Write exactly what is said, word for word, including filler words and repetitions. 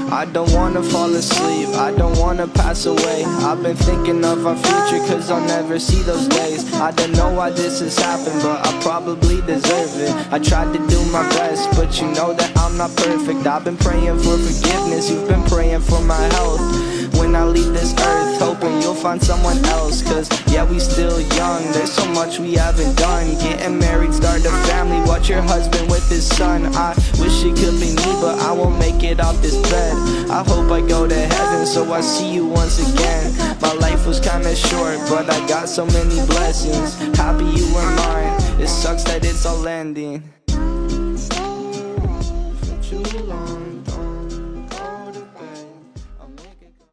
I don't wanna fall asleep, I don't wanna pass away. I've been thinking of our future, cause I'll never see those days. I don't know why this has happened, but I probably deserve it. I tried to do my best, but you know that I'm not perfect. I've been praying for forgiveness, you've been praying for my health. When I leave this earth, hoping you'll find someone else. Cause yeah, we still young, there's so much we haven't done. Getting married, start a family, watch your husband with his son. I wish it could be me, but I won't make it off this bed. I hope I go to heaven, so I see you once again. My life was kinda short, but I got so many blessings. Happy you were mine, it sucks that it's all ending. For too long.